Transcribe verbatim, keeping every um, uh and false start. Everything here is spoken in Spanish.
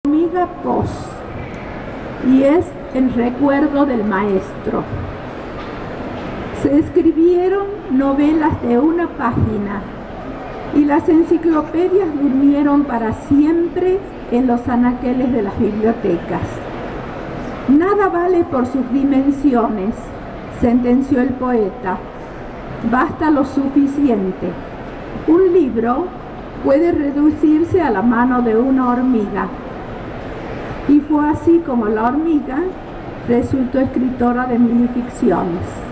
Hormiga Pos, y es en recuerdo del maestro. Se escribieron novelas de una página y las enciclopedias durmieron para siempre en los anaqueles de las bibliotecas. Nada vale por sus dimensiones, sentenció el poeta. Basta lo suficiente. Un libro puede reducirse a la mano de una hormiga. Y fue así como la hormiga resultó escritora de minificciones.